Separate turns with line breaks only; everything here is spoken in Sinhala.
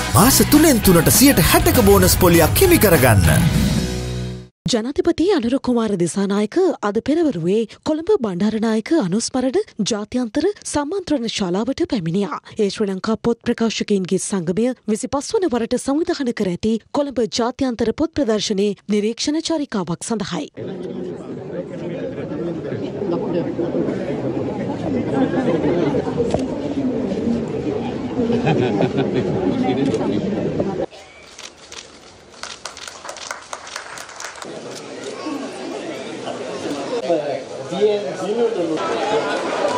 මාස 3න් 3ට 60% බෝනස් පොලියක් හිමි කරගන්න.
ජනාධිපති අනුර කුමාර දිසානායක අද පෙරවරුවේ කොළඹ බණ්ඩාරනායක අනුස්මරණ ජාත්‍යන්තර සම්මන්ත්‍රණ ශාලාවට පැමිණියා. ඒ ශ්‍රී ලංකා පොත් ප්‍රකාශකයින්ගේ සංගමය 25 වන වරට සංවිධානය කර ඇති කොළඹ ජාත්‍යන්තර පොත් ප්‍රදර්ශනයේ නිරීක්ෂණ චාරිකාවක් සඳහායි.
Bien,